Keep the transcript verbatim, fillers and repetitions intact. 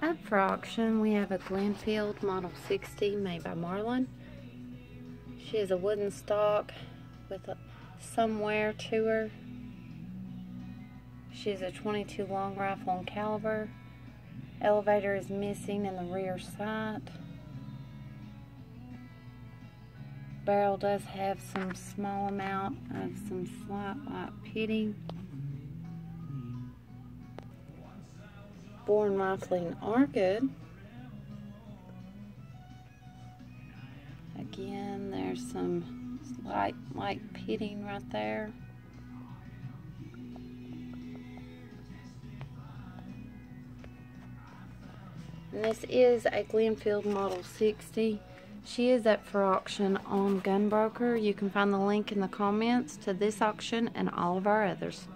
Up for auction, we have a Glenfield Model sixty made by Marlin. She is a wooden stock with a, some wear to her. She is a twenty-two long rifle and caliber. Elevator is missing in the rear sight. Barrel does have some small amount of some slight light pitting. Bore and rifling are good. Again, there's some light, light pitting right there. And this is a Glenfield Model sixty. She is up for auction on Gunbroker. You can find the link in the comments to this auction and all of our others.